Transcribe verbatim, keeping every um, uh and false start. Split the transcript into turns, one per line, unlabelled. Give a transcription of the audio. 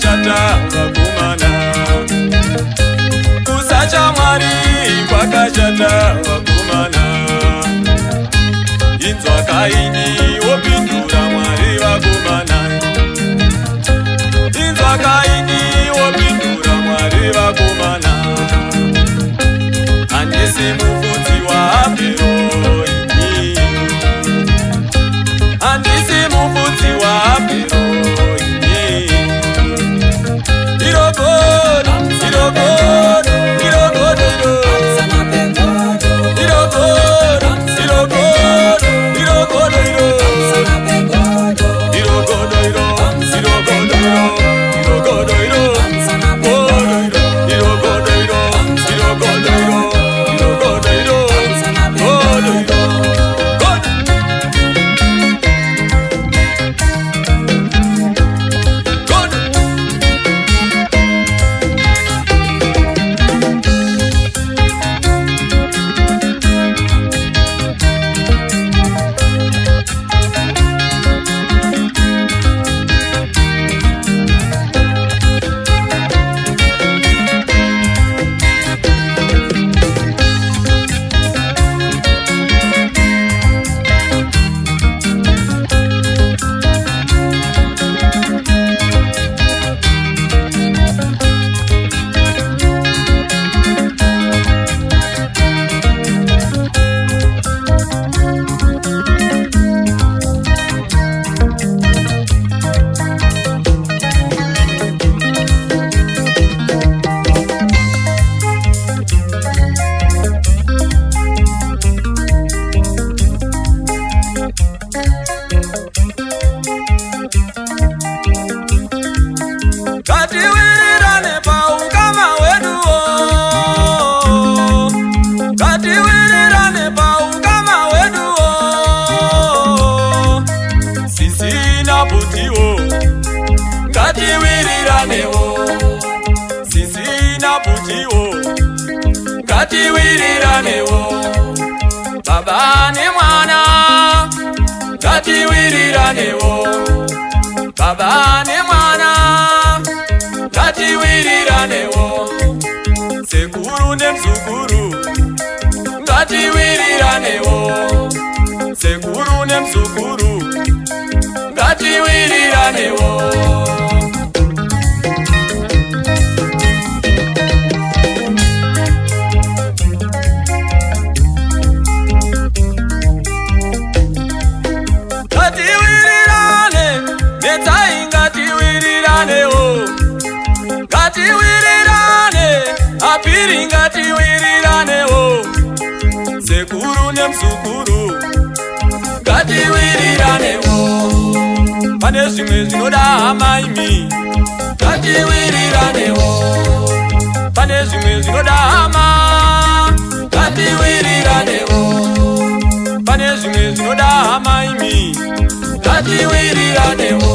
kwakashata vakomana, kusacha Mwari kwakashata vakomana. Inzwa Kaini wopindura Mwari vakomana, inzwa Kaini wopindura Mwari vakomana. Handisi mufudzi waAbhero ini, handisi mufudzi waAbhero ini. Irogodo, irogodo, irogodo, irogodo, irogodo, irogodo, irogodo, irogodo, irogodo, irogodo, irogodo, Baba ni mwana, ngatiwiriranewo. Baba ni mwana, ngatiwiriranewo. Sekuru nemzukuru, ngatiwiriranewo. Sekuru nemzukuru, ngatiwiriranewo. Apiri ngatiwiriranewo. Sekuru nemzukuru, ngatiwiriranewo. Pane zvimwe zvinoda hama imi, ngatiwiriranewo. Pane zvimwe zvinoda hama, ngatiwiriranewo. Pane zvimwe zvinoda hama imi, ngatiwiriranewo.